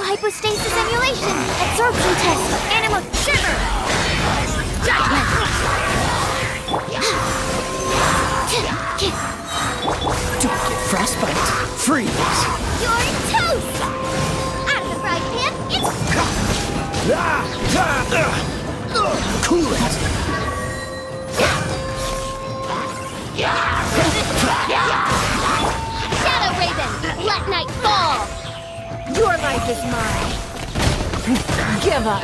hypostasis emulation. Absorption test. Animal shiver. Judgment. Don't get frostbite. Freeze. You're toast. Out of the frying pan, it's Cool it. Shadow Raven. Let night fall. Your life is mine. Give up.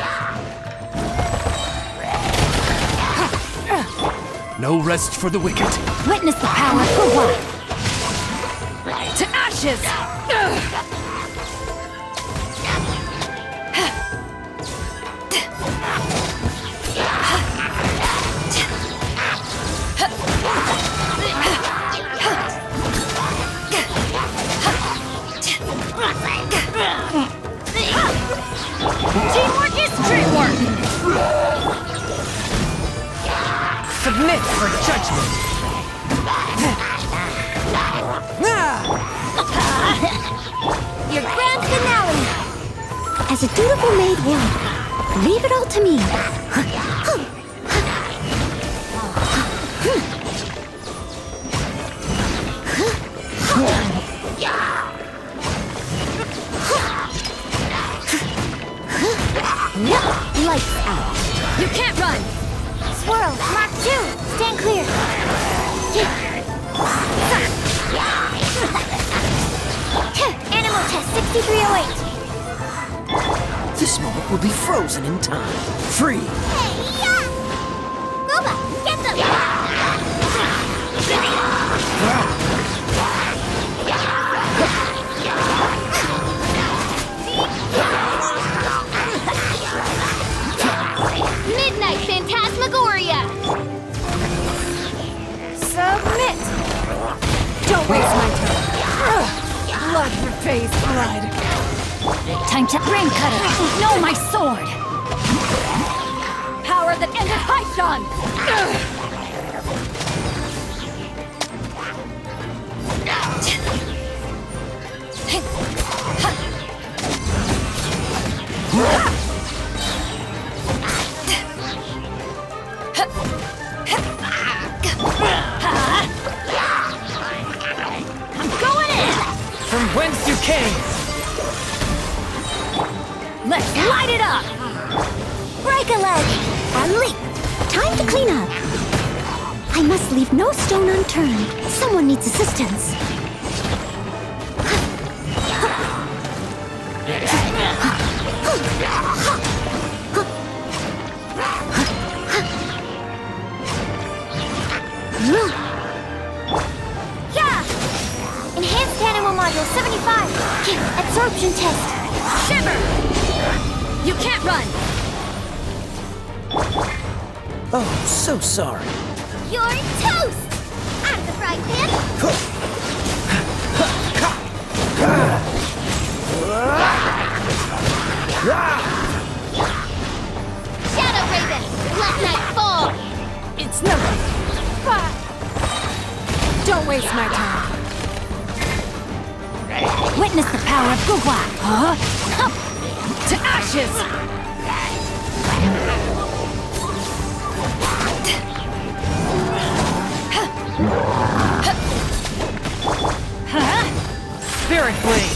No rest for the wicked. Witness the power for what? To ashes! Teamwork is dreamwork. Submit for judgment. Your grand finale. As a dutiful maid would, leave it all to me. Lights out. You can't run! Swirl, Mark 2, stand clear. Animal test 6308. This moment will be frozen in time. Free. Hey, yeah! Boba, get them! Midnight Phantasmagoria! Submit! Don't waste my time. Blood repays blood. Time to brain cutter! No, my sword! Power that ended Haishan! I'm going in! From whence you came. Let's light it up! Break a leg! And leap! Time to clean up! I must leave no stone unturned. Someone needs assistance. Yeah! Enhanced Animal Module 75. Absorption test. Shiver! You can't run! Oh, so sorry. You're toast! Out of the frying pan! Shadow Raven! Let night fall! It's nothing. Don't waste my time. Witness the power of Gugwa! Huh? To ashes! Spirit Blade.